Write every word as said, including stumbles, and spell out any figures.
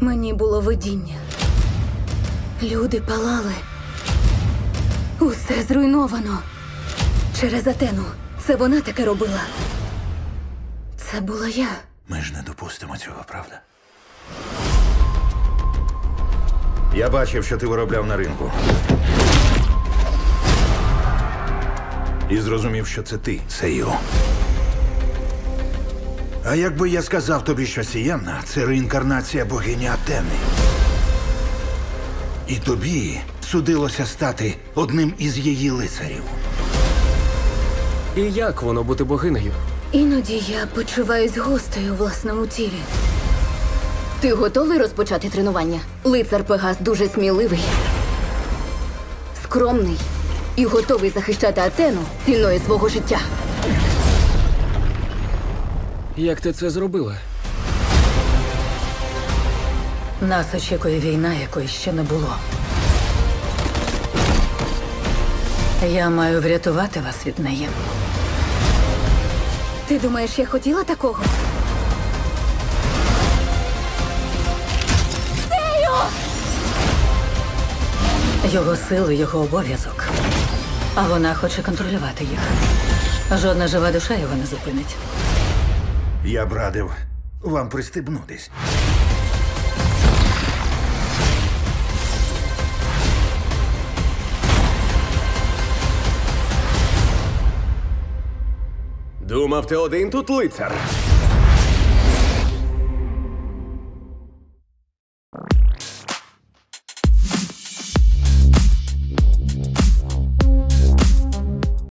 Мені було видіння. Люди палали. Усе зруйновано. Через Атену. Це вона таке робила. Це була я. Ми ж не допустимо цього, правда? Я бачив, що ти виробляв на ринку. І зрозумів, що це ти, Сею. А якби я сказав тобі, що Сієнна – це реінкарнація богині Атени. І тобі судилося стати одним із її лицарів. І як воно бути богинею? Іноді я почуваюсь гостею у власному тілі. Ти готовий розпочати тренування? Лицар Пегас дуже сміливий, скромний і готовий захищати Атену ціною свого життя. Як ти це зробила? Нас очікує війна, якої ще не було. Я маю врятувати вас від неї. Ти думаєш, я хотіла такого? Сею! Його сили, його обов'язок. А вона хоче контролювати їх. Жодна жива душа його не зупинить. Я б радив вам пристебнутись. Думав, ти один тут лицар.